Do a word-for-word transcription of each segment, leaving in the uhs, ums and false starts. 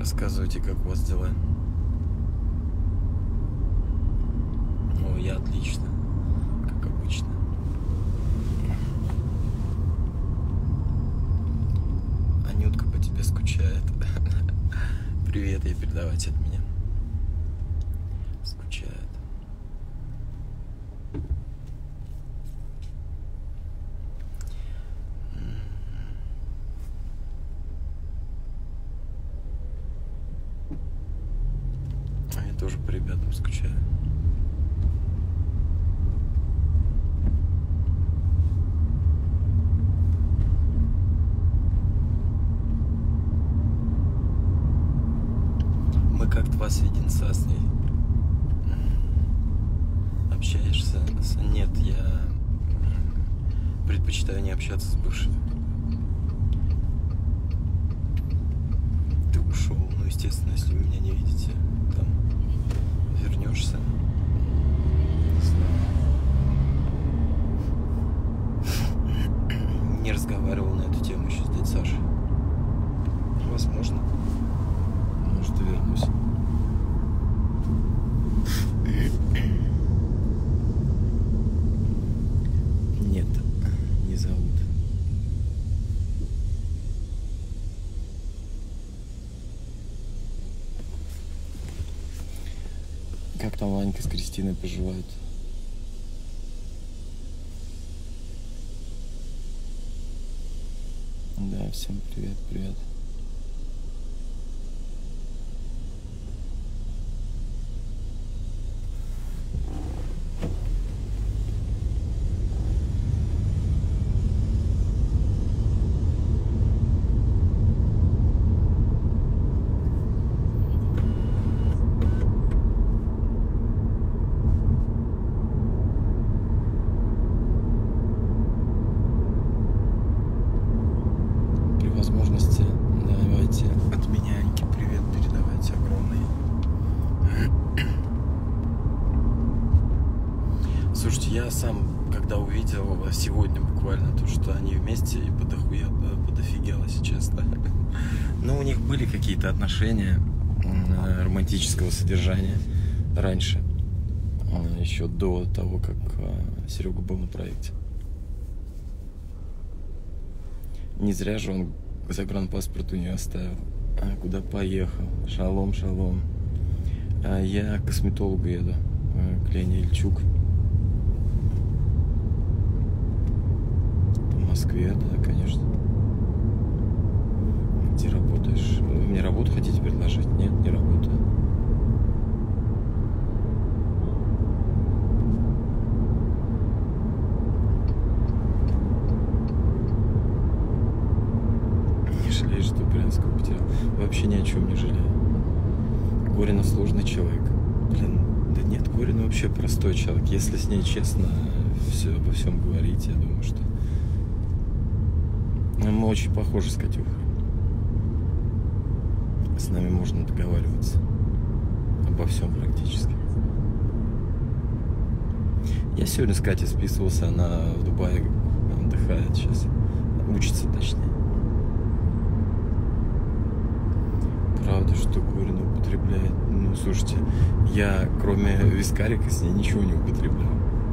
Рассказывайте, как у вас дела? О, я отлично, как обычно. Анютка по тебе скучает. Привет, ей передавайте от меня. Скучает. А я тоже по ребятам скучаю. Мы как два сведенца с ней. Общаешься? Нет, я предпочитаю не общаться с бывшими. Ты ушел, ну естественно, если вы меня не видите, там вернешься. Не знаю. Не разговаривал на эту тему еще с дядей Сашей. Возможно. Может, и вернусь. Нет, не зовут. Как там Ванька с Кристиной поживают? Да, всем привет, привет. Возможности давайте от меня Аньке привет передавайте огромный. Слушайте, я сам, когда увидел сегодня буквально то, что они вместе, и подохуя, подофигел, если честно. Но у них были какие-то отношения романтического содержания раньше, еще до того, как Серега был на проекте. Не зря же он загранпаспорт у нее оставил. А куда поехал? Шалом, шалом. А я к косметологу еду. К Лене Ильчук. В Москве, да, конечно. Где работаешь? Вы мне работу хотите предложить? Нет, не работаю. Что Брянского потерял. Вообще ни о чем не жалею. Горина сложный человек. Блин, да нет, Горина вообще простой человек. Если с ней честно все, обо всем говорить, я думаю, что мы очень похожи с Катюхой. С нами можно договариваться обо всем практически. Я сегодня с Катей списывался, она в Дубае отдыхает сейчас. Учится, точнее. Правда, что Горина употребляет. Ну, слушайте, я кроме вискарика с ней ничего не употребляю.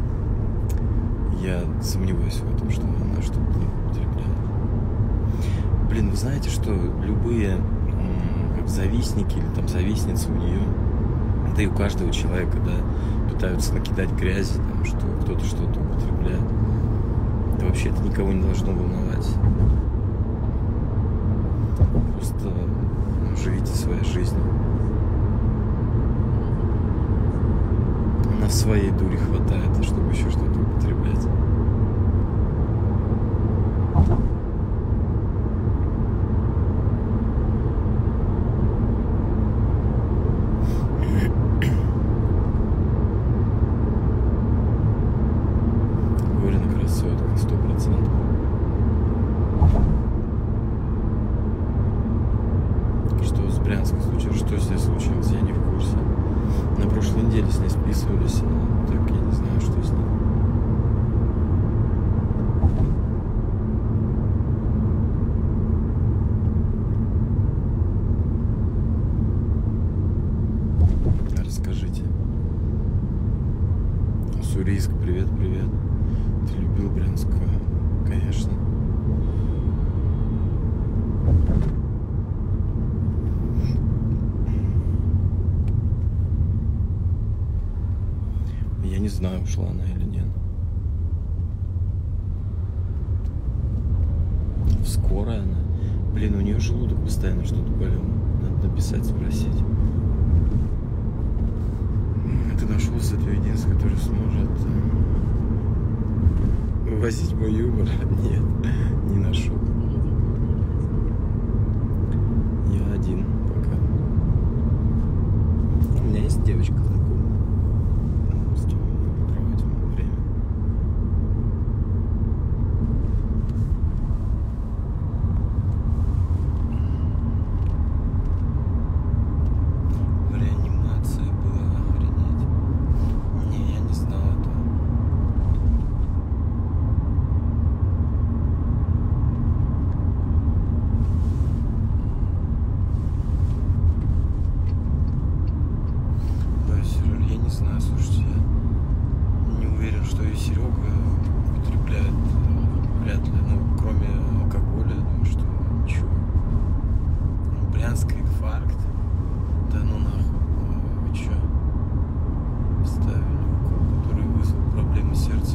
Я сомневаюсь в этом, что она что-то употребляет. Блин, вы знаете, что любые как завистники или там завистницы у нее, да и у каждого человека, да, пытаются накидать грязи, там, что кто-то что-то употребляет. Да вообще это никого не должно волновать. Просто живите своей жизнью. У нас своей дури хватает, чтобы еще что-то употреблять. Горина красотка, сто процентов. Брянск случилось, что с ней случилось, я не в курсе. На прошлой неделе с ней списывались, но так я не знаю, что с ней. Уссурийск, привет, привет. Ты любил Брянскую? Конечно. Я не знаю, ушла она или нет. Скоро она. Блин, у нее желудок постоянно что-то болел. Надо написать, спросить. Ты нашел сатвидинец, который сможет вывозить мой юмор? Нет, не нашел. Я один пока. У меня есть девочка знакомая. С кем мы проводим время. Реанимация была, охренеть. Не, я не знал этого. Да, Серега, я не знаю, слушайте, я не уверен, что и Серега употребляет, э, вряд ли, ну, кроме алкоголя, думаю, что ничего. Ну, Брянский инфаркт. Да ну нахуй, Ой, вы чё? Ставили укол, который вызвал проблемы сердца.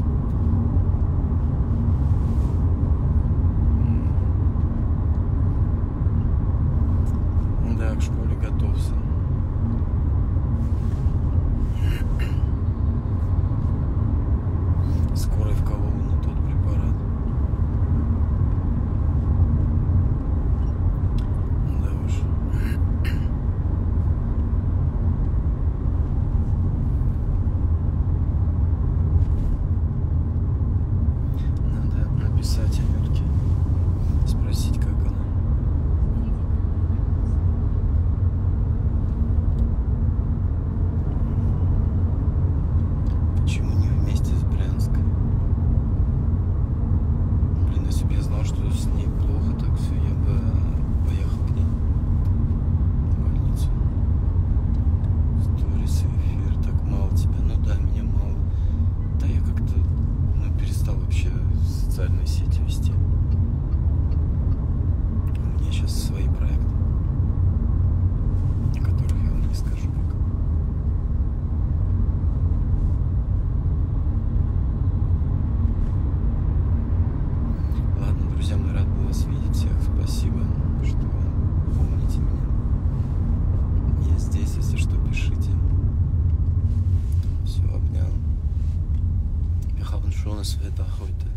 М. Да, к школе готовься. Скоро вколол на тот препарат. Да уж. Надо написать Анютке, спросить, как она. Почему не вместе с Брянской? Блин, если бы я знал, что с ней плохо, так все, я бы поехал к ней в больницу. Сторис и эфир, так мало тебя. Ну да, меня мало. Да я как-то ну, перестал вообще социальные сети вести. У меня сейчас свои проекты, о которых я вам не скажу пока. Ладно, друзья, мне рад был вас видеть. Всех спасибо, что помните меня. Я здесь, если что, пишите. Все, обнял. Wir haben schon es Wetter heute.